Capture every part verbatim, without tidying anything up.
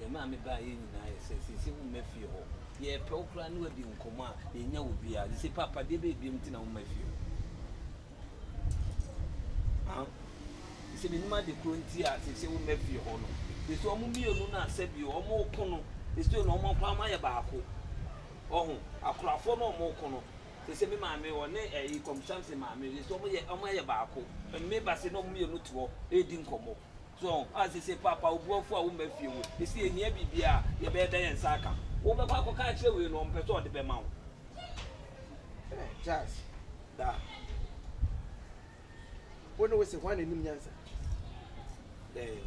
me ma me ba ye nyina ye se se wo mafie ho ye pe okra no adi nkomo a ye nya wo bia se papa de be biem ti na wo mafie ah se bi nima de kronti a se se wo mafie ho no de so omo mienu na asabi omo kono de so no omo kwa ma ye baako ohun akrafo no omo kono se se me ma me woni eh Kwaku Samson ma me so omo ye omo ye baako me ba se no omo mienu to e di nkomo so as I say papa obuofo a wo mafie wo esi enia bibia ye be da yen saka wo be kwa kwa kire we no mpeto ode be ma wo eh just da wono we se hwan enim nyansa eh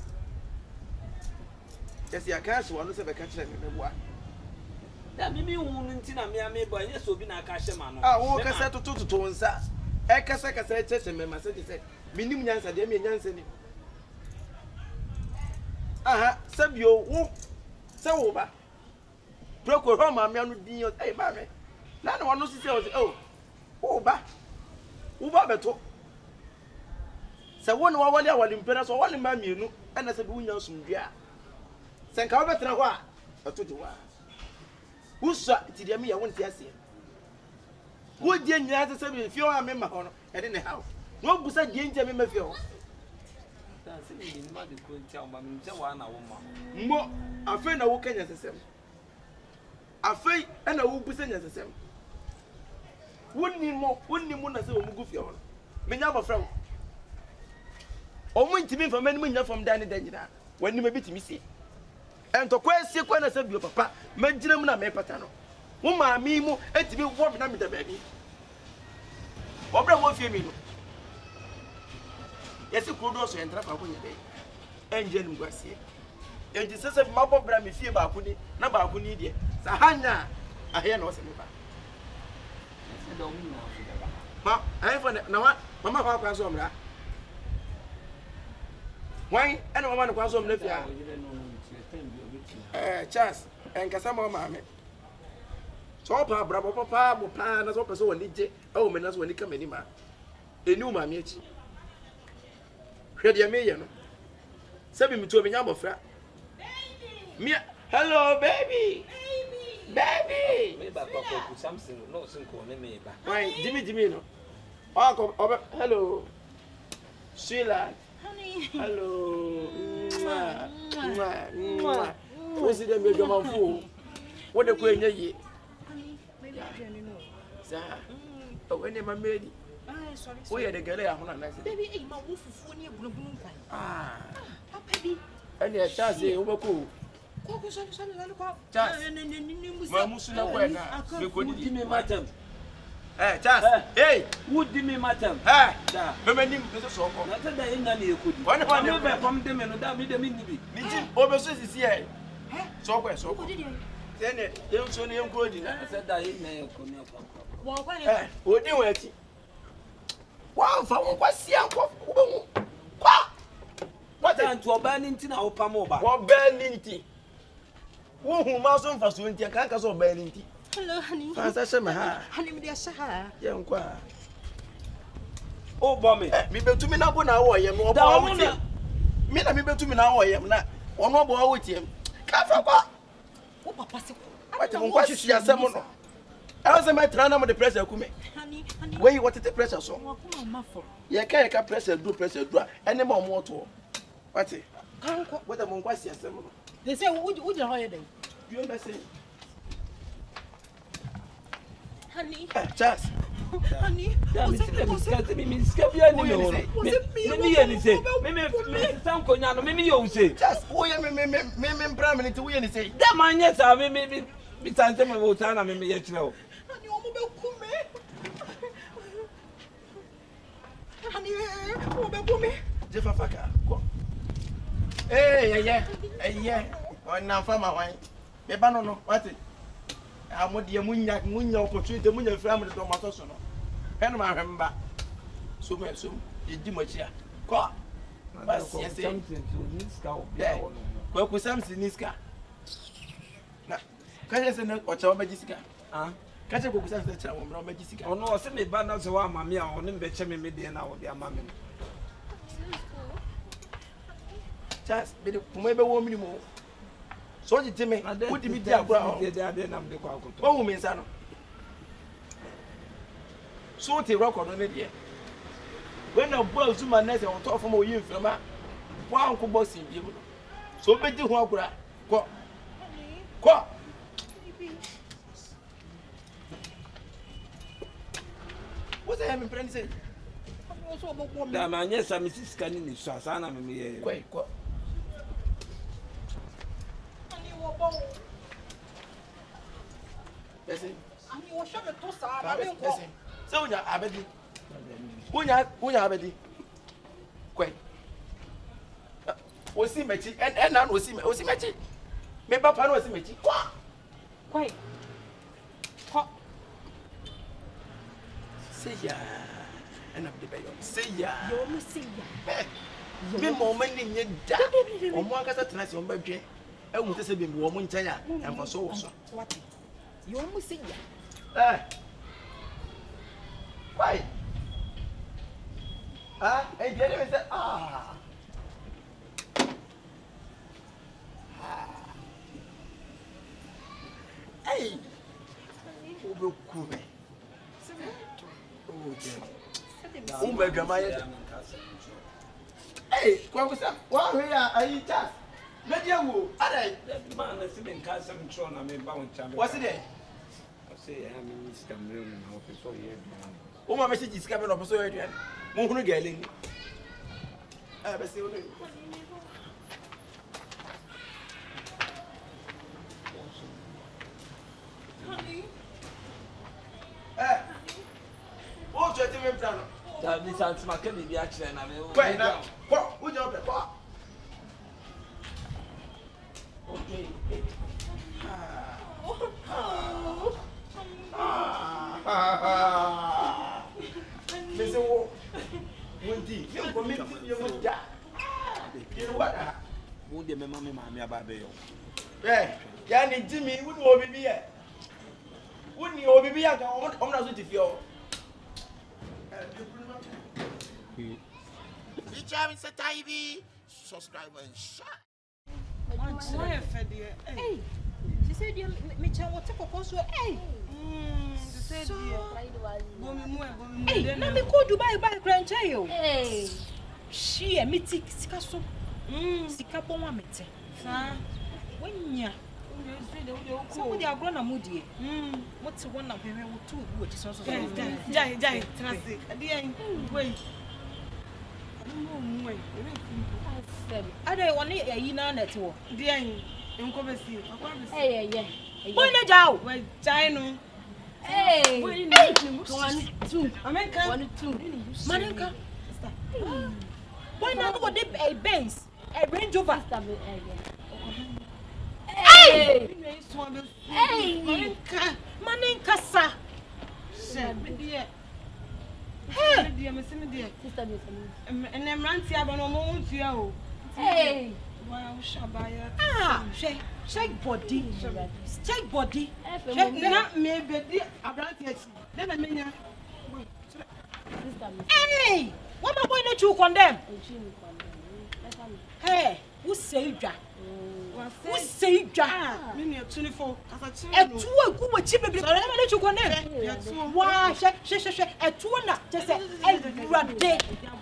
just ya cash wonu se be ka kire me meboa da mimi hunu nti na me ame ba ye so bi na aka hye ma no ah wo ka se toto toto nsa e ka se ka se cheche me ma se se minim nyansa de me nyansa ni aha sabio wo se wo ba proko ho ma me anu din yo eh ba me na na wono sisi o oh wo ba wo ba beto se wo no wale awale mpena so wale ma mienu na se bi wunya sumdua se nka wo betra ho a atoje wa usa ti de me ya wonte ase wo die nyina se bi fio a me ma ho no e de ne hawo no busa die ntia me ma fio se ni ni ma de ko ntia o ma me ntia wa na wo ma mmo afi na wo kanya sesem afi na wo busa nya sesem wonni mo wonni mo na se wo mugu fie ho menya ba fra o mo ntimi fa mani mo nya fam dan dan nyina wonni ma bitimi si ento kwa si kwa na se bio papa magina mu na me pata no wo ma mi mu etimi wo na me da ba bi obra mo fie mi no yesi kudo so entra fa ko nya dai enje nu gwase enje sese mabo bra me fie ba ko ni na ba ko ni die sa hanya ahe na o se me ba se do mu na fu da ba ma ahe fa na wa mama fa kwa so mra why ena mama na kwa so mra fia eh chance en kasa mo ma me so pa bra bo papa mo pa na so person woni je o me na so woni ka mani ma eni u ma me echi hwede me ye no sabi mi to me nya bofra me hello baby baby me ba Kwaku Samson no sin ko ne me ba why jimmy jimmy no o ko hello Sheila honey hello mwah mwah wo si dem be joma fu wo de ko enye yi honey maybe I don't know sa o ene ma medi ah sorry wo ye de gele ya hona na se baby eh ma wo fufu ni egungun kan ah papa bi ene e chance wo bako Kwaku Samson la kwa Chas. Ma musu na kwa na me ko di me matam eh Chas hey would me matam eh da me mani me so so ko na ta da inga ne ekodi Wani fa ne be pam de me no da me de me ni bi ni ji o be so sisi eh so ko so ko did you ene dem so ne em ko di na na ta da inga ne ko ne kwa wo kwa ni eh o di won ati wa fa won kwa sia ko wo be hu kwa what tan to oba ni ntina wo pam oba wo be ni nti wo hu ma so mfa so nti kan ka so be ni nti hello honey fa sa she me ha honey me dia sha ye nkwa o bo me eh mi betumi na bo na wo ye no obo wo ti mi na mi betumi na wo ye na ono obo wo ti ka fa kwa wo papa se ko what mo kwa hihia asem no I say my trana mo the pressure ku me honey honey where you what the pressure so wo ko ma for ye ka ye ka pressure do pressure do ene ma mo to what kan ko what mo kwa hihia asem no they say wo wo je hoye den you understand honey Chas honey da me se me skate me me skabia ni me no me me ye ni say me me me san ko nya no me me ye o say Chas wo ye me me me me me prime minute wo ye ni say da man ye sa me me me san se me wo ta na me me ye kire o honey o mo be ku me honey o be ku me je fa faka ko eh ye ye eh ye on na fa ma wan be ba no no what amodie munya munya opportunity munya frame de to maso so no hen ma hwemba so me so yedi machia ko ba sie se niska o bi yeah o no Kwaku Samson niska na kaje se na ocha ma gisika ah kaje Kwaku Samson cha wo mra ma gisika ono o se me ba na so wa mame a ono mbe che me me de na wo de amame Chas be de kuma be wo minimo So you tell me, what did you do? Oh, women's son. So the record on it. When a boy to my nest on top of my youth, one could boss him. So be the one. Go. Go. What's the having friend said? That man, yes, I'm Missus Canning is Sasana. Quite, quite. Listen. And you wash up the toast. Listen. So, ya abedi. Unya, unya abedi. Quite. Was he mechi? And and now was he was he mechi? Me papa no was he mechi? Qua. Quite. Qua. Say ya. And I'm the baby. Say ya. You almost say ya. Me moment in your dad. On one case at night, your baby. I want to say, be woman, China, and for so so. What? You almost say ya. Eh. Why? Ah, and the other said, ah. Hey. Who cool me? Oh, dear. Oh, my grandma. Hey, Kwaku Samson, what are you just? Let you go. Alright. That man has been cast some tron. I mean, bound chamber. What's it? I say, I'm Miss Cameron in my office. So, yeah. Oh, my message is coming up. So, Adrian. Moon Gelling. I have a seal. Honey. Eh. What's your team plan? That this answer my can be actually. I mean, Wait now. What? Who's your plan? Okay. Listen, one thing. You go make you must die. You know what? Who the mammy mammy about the Eh, Yanni Jimmy wouldn't all be here. Wouldn't you all be here? I'm not with you. Dichemso T V, subscribe and share. Hey, she said, "Me tell what take a course." Hey, she said, "Hey, let me go Dubai buy grandchild." Hey, she a meeting sika so. Hmm, sika po wa mete. Sa, when ya. Somebody are grown a moody. Hmm, what's the one that we will do? What is also Jai, Jai, Jai, Trust. At the end, wait. No, wait. I don't want to eat a network. Dear, in Kumasi. Hey, yeah, yeah. When a jow, well, China. Hey, one, two, America, one, two, Manica. Why not go dip a base, a range over? Hey, hey, Manica, Manica, sir. Dear. Hey, dear, Miss India, sister, and then Ranty, I don't know to you. Hey, wow, Shabaya. Ah, shake, shake body, shake body. Shake not maybe about it. Then I mean, hey, what am I going to condemn? Hey, who saved ya? Who saved ya? twenty-four. A two a good chip, but I never let you condemn. Why, shake, shake, shake, a two not just a day.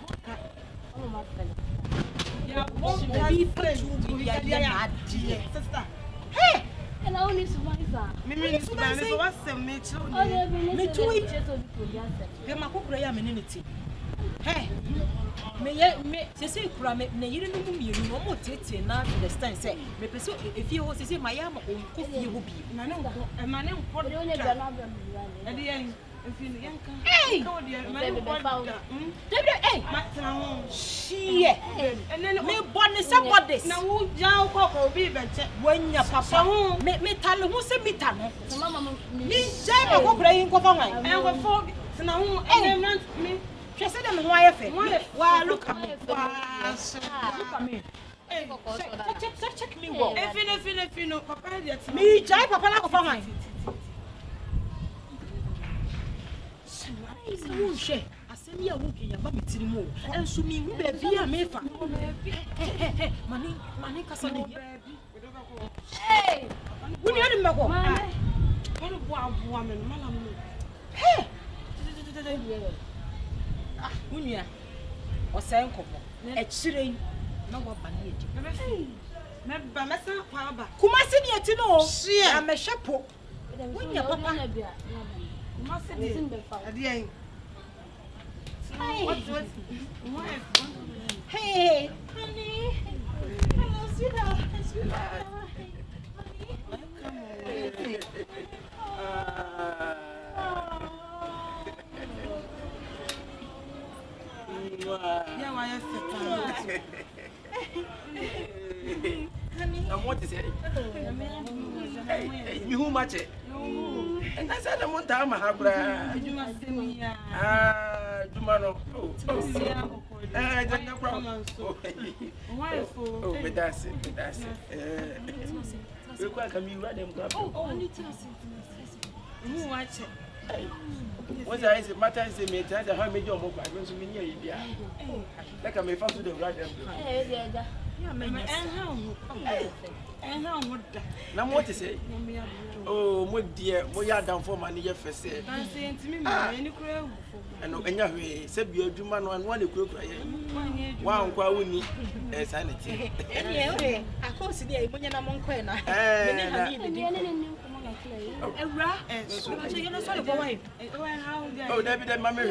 Hey! And I only survive. Me survive. What's the mature? Me too. They ma cook raya menini. Hey! Me me se se kura me na yiri no mu yiri no mo tete na understand say me pese if you say say my am o ko fie ho bi na ne nko e ma ne nko de onye bia na bia na de yen if you yanka hey ka de ma ne nko de hey ma tena ho shie and then me born somebody na wo ja ko ko bi be che wanya papa me me tale ho se mita no mama me je ma ko kura yin ko fa wan e ko fo tena ho and then me she said them why fe wow look at me wow look at me hey check check check check me well if you if you if you know papa dey me jai papa na ko fa wan I asem ya wo ke ya ba metiri mo enso mi hu ba bi a mefa mani mani kasa de hey woni ade mmako What a woman, madam. Hey! Ah, Munya. O say nkopo. E chire na wo ba na edi. Me ba mesa kwa ba. Kumasi di eti no. Ya me hwepo. Munya papa. Kumasi di. Ade yen. What what? Hey, honey. Hello, sweetheart. Sweetheart. Come on. Yeah, why is it? I'm what is it? You who much it? And I said, I'm one time, I have. Ah, tomorrow. Oh, I don't know. Why for? Oh, but that's it. That's it. You quite come in right them. Oh, only tell us. Who watch it? What's the answer? Matter is a mate. I have made your mobile. I don't mean you. Like I may find to the right them. Yeah, and how? And how would now what to say? Oh, my dear, we are down for money. Yes, I say. I say to me, any crow. And anyway, said you do man on one crook. One quawini, a sanity. Anyway, I course the Ebony among Quena. Oh, David and Mammy.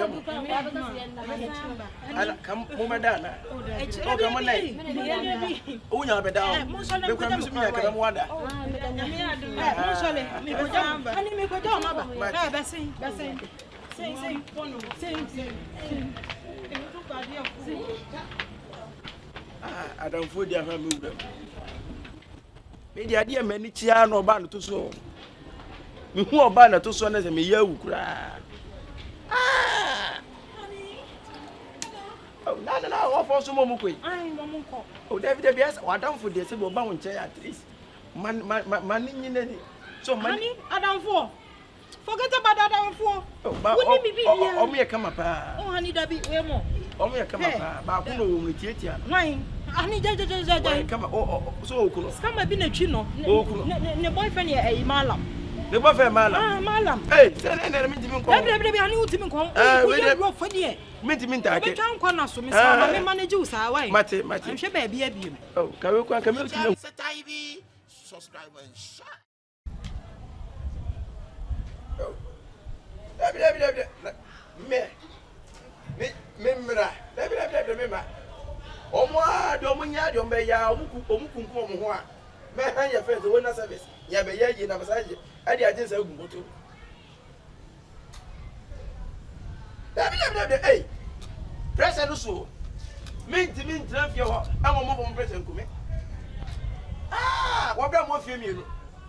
Come, Momadana. Oh, come on, oh, you're better. Most of them come to me. I can wonder. Oh, Say, say, say, say. I don't food you have moved them. Maybe the idea many chia no ban to so. Me who are ban to so as a me you cry. Ah, oh, no, no, no, for some more quick. Oh, David, yes, what down for this about bound chair at least. Man, money in any. So, money, I don't for. Forget about that for. Oh, me be oh, me come up. Oh, honey, that be more. Oh, me come up. But who will take you? Why? I need to come up. Oh, so cool. Come up in a chino. Oh, the boyfriend here, a malam. The boyfriend, malam. Malam. Hey, tell him that I mean to come. I knew to come. We don't go for the meet him in that. I can't come as to Miss Managers. Why, Matty, Matty, she may be a beam. Oh, can we come to subscribe and share. Oh. Dabi dabi dabi. Me. Me memra. Dabi dabi dabi memra. Omo a do munya do mbe ya omuku omuku nko omo ho a. Me han ya friends wona service. Ya be ya yi na masaje. Ade aje sa gumboto. Dabi dabi dabi. Hey. Pressure no so. Minti minti na fie ho. Amo mo bo pressure nkume. Ah, wa bra mo fie mienu.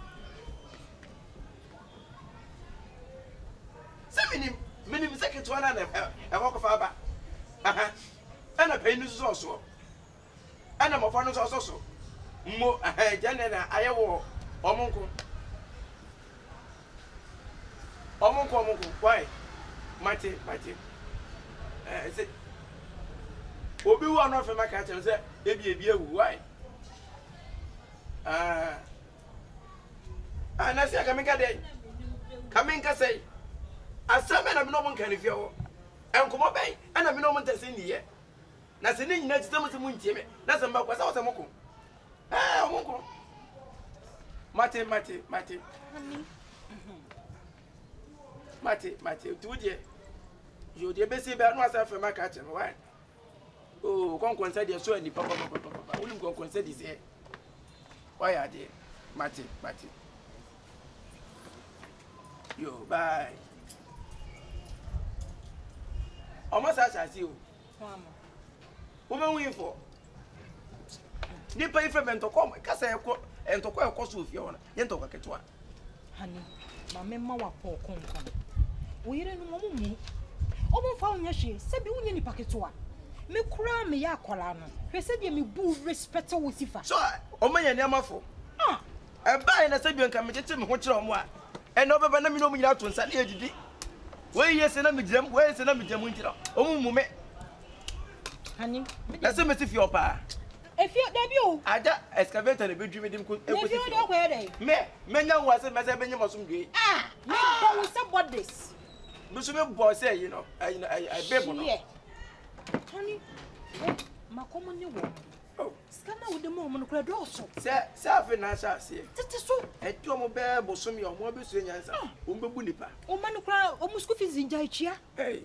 Minim minim second one and a walk of Abba. Aha. And a pain is also. And I'm a fan of also. Mo a general I war. Omonco. Omonco, Omonco. Why? Mighty, mighty. I said, Obi one of my catch and said, Baby, be a why? Ah. And I say, I come in a day. Come in, say. As some men have no one can if you and come up, and I'm no one to sing here. Nothing in next time to Moon Timmy. That's about what I was a moko. Ah, moko. Mate, mate, mate. Mate, mate, two dear. You dear Bessie Bell was after my catch and wine. Oh, come concern your so any papa, papa, will go concern his head. Why are they? Mate, mate. Yo, bye. Almost as I see you. Woman, we for. They pay for men to come, because I quote and to call cost with your yen to get one. Honey, my mamma, poor conquer. We didn't know me. Almost found your she said, you any packet one. Me cram me ya colano. He said, you me boo respect with Sifa. So, oh, my name for. Ah, I buy and I said, you can come to me what you're on. And over by me, no me out to Sunday. Where yes and I'm jam, where is an amjam winter? Oh, moment. Honey, That's a message for your pa. if you debut, I just excavate and a bedroom with him. if you know where they Me, Menya was a message when you was hungry. ah, no, somebody this. Musume boss say, you know, I I baby. Yeah, honey, my common new one. Oh, Scanner with the moment, crowd also. sir, self in answer, say. That is so. A two more bear, Bosumi, or more between answer. Umba Bunipa. Oh, man, crowd almost could is in Jaichia. Hey,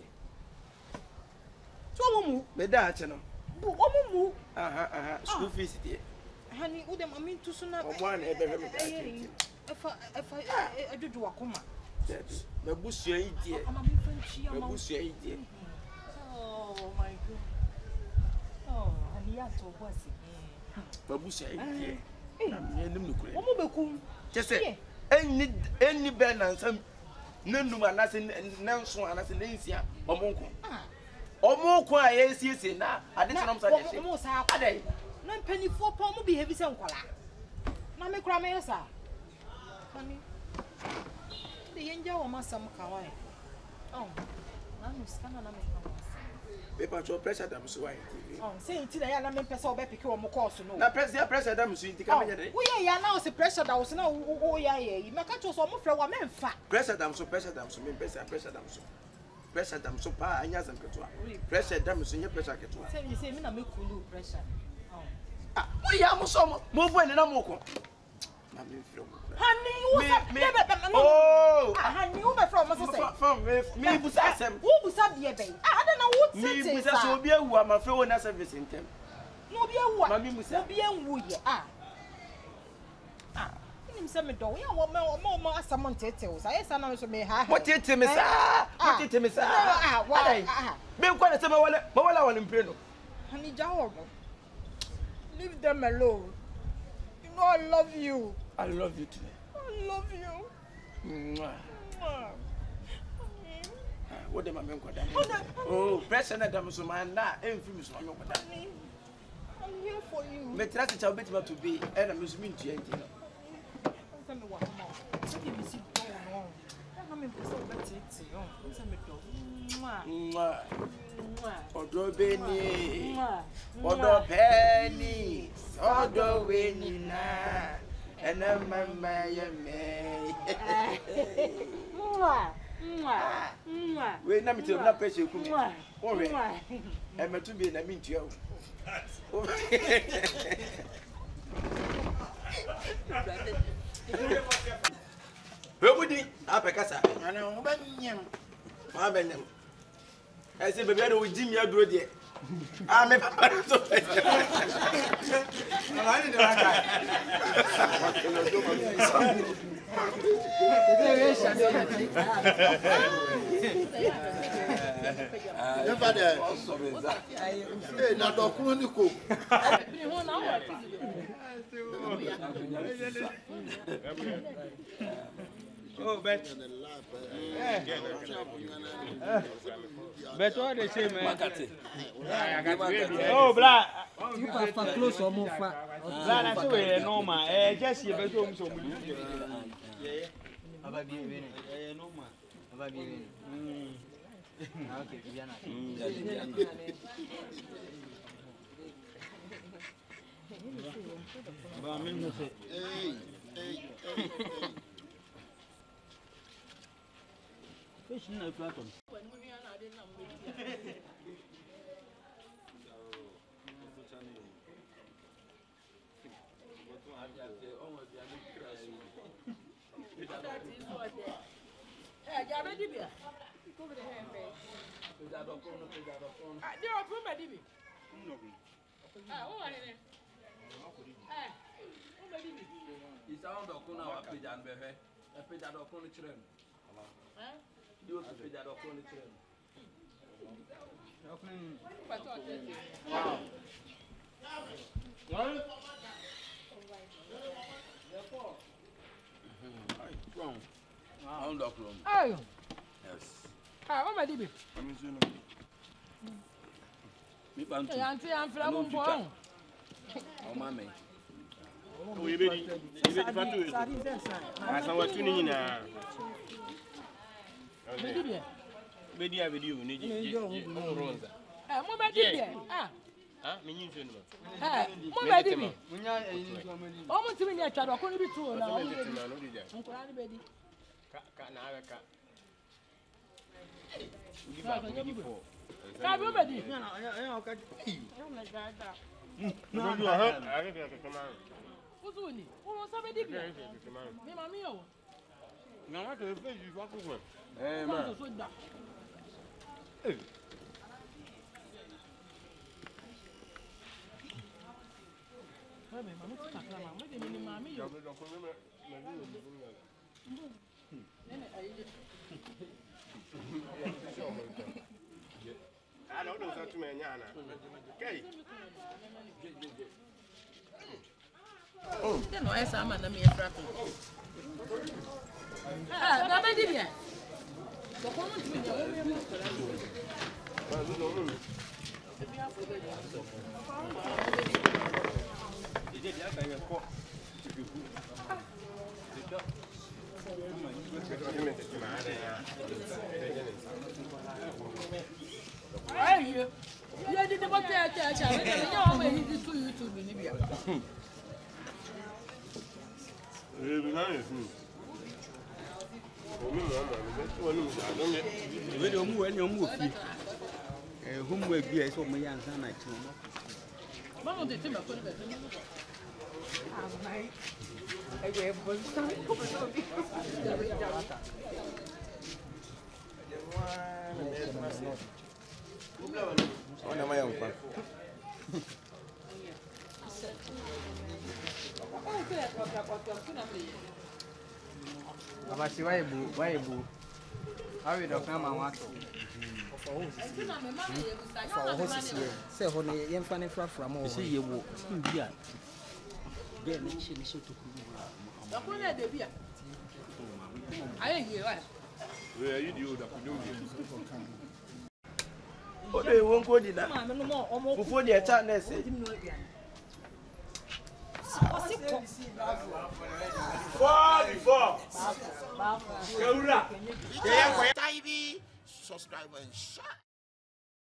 So, Momu, Meda channel. oh, Momu, Uh huh, uh huh. School fees, dear. honey, would them I mean to soon. Or one ever. If I, if I, I do do a coma. The bush, dear. I'm a French. The bush, dear. Oh, my God. Oh, and yet, was it? Babusha, dear. Omo Just say, any any band and some Nunu and nothing, Nelson and nothing, Lancia, or Monco. Or more quiet, yes, now. I didn't know something. almost half a day. Nine penny four pound will be heavy some color. Now make Ramesa. Honey, the angel or Master Kawaii. Oh, I'm scanning on Paper to pressure them so I. Oh, saying to the young person or Becky or Mocos. Now, press the pressure them so you come in. We are now a pressure that was no, oh, yeah, you make a choice of one man fat. Pressure them so pressure them so mean pressure pressure them so. Pressure them so pa and yes and catua. Pressure them so your pressure catua. Say, you say, me, I make cool pressure. Ah, we are some more when I'm more. Honey, oh, honey, who from us? From me, who says them? Who was that, dear baby? I don't know what Me, it who is. says will be a woman for one service in them. No, be a what? Mammy, who said, Be a wood. Ah, ah, him send me down. Yeah, what more, more, someone tells. I said, I may have. what it to me, sir? What it to me, sir? Ah, why? Ah, be quite a summer while I want in Preno. honey, Joe. Leave them alone. You know, I love you. I love you too. I love you. Mwah. Mwah. What am I going to oh, President Damson, man, that ain't famous. I'm here for you. But that's a bit to be, and I'm listening to you. Tell me what more. Let me see what's going on. I'm in Odo Beni, Odo Penny, Odo Winina, and a mamma, me. Wait, let me tell you, not pressure. I'm to be in a mint you. Nobody, Apacasa, I know, but him. I said, baby, I don't Jimmy, I do it. I'm a papa. Never there. Hey, now don't come on cook. Oh, but but what they say, man. Oh, blah. You are close or more far. Blah, that's the way normal. Eh, just you better home so much. Yeah, About being normal. about being. Okay, Diana. But I mean, Hey, hey, hey, hey. fish in the platon. It's all the corner of page and behe. A page out of corner children. You also page out of corner children. Wow. On the chrome. Oh, Yes. ah, what my D B? Me bantu. Auntie, I'm from Pong. Oh, mammy. Oh, you ready? You ready for two? I saw what you need now. D B. Media video ni je. Ronza. Eh, mo be di bi. Ah. Ah, me nyin so no. Eh, mo be di bi. Munya eyin so mani. O mo timi ni atwa do ko ni bi tu na. Nkura ni be di. Ka ka na ave ka. Ka bi o be di. Na na ka. Yo me ga da. No no ha. Ave ka ka ma. Uzuni, o sa be di bi. Me mami yo. Na wa ke fe ju wa ko ko. Eh ma. So da. Eh. Mami, mami ti kakra ma, mo de mi ni mami yo. Nene ayi. Ah, no, no, sa tu me nya na. Okay. Oh, tem no essa ama na minha prato. Ah, tá bem de bien. Do ko no ti me nya, o me mo kala. Ah, do do. Ije dia ka ye ko. Aye. Ya di de bo cha cha cha, me nya o me hi di tu YouTube ni bia. Eh, bi na ye fu. O mi mo mo, me ti wonu sa do me. We dey omu we ni omu ofi. Eh, homu ebi e so mo ya nsan na chi mo. Mama de tema ko ni be. Ah, mai. Ai we bo sta. Ona maya nkwa. Abasi wa ebu, wa ebu. Awi do kan ma wa to. Say ho ne ye mfa ne frafra mo. Say ye wo. Tin bi a. Ge ne chi ne shoto ku. Da ko na de bia. Aye ye wa. We are you the old up do. Odo e won ko di na. Ma me no mo omo. Fufu di e cha na se. Four before. T V, subscribe and share.